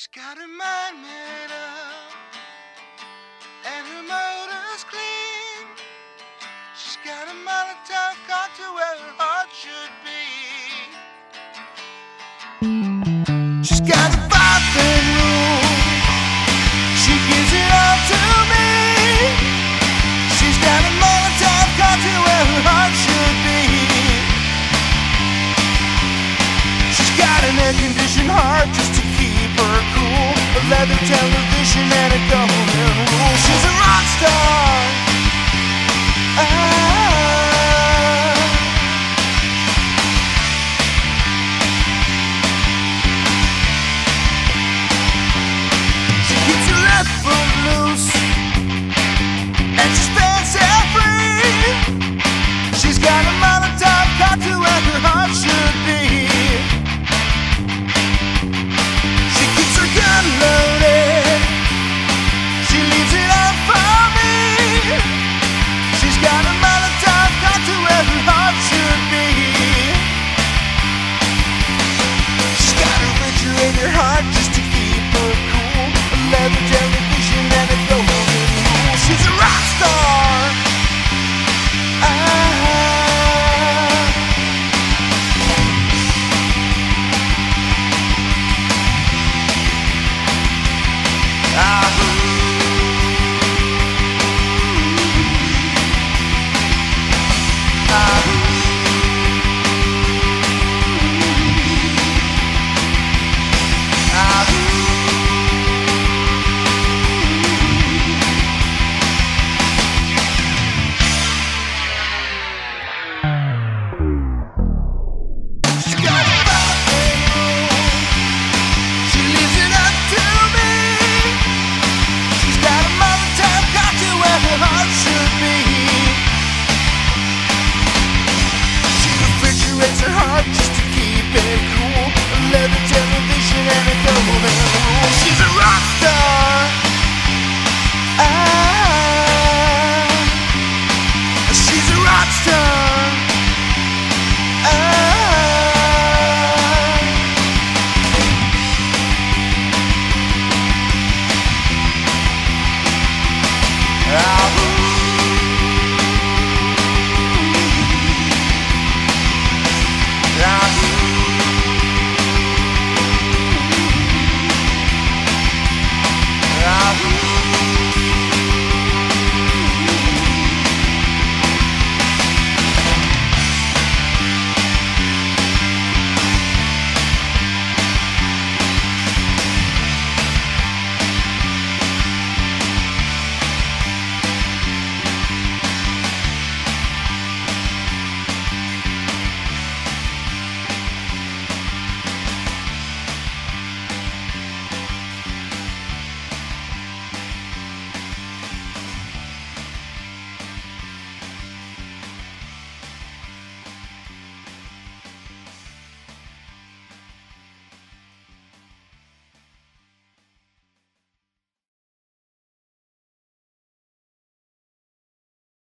got her mind made up, and her motor's clean. She's got a Molotov cocktail where her heart should be. She's got a 5-bedroom, she gives it all to me. She's got a Molotov cocktail where her heart should be. She's got an air-conditioned heart just to keep her cool, a leather television and a golden rule. She's a rock star.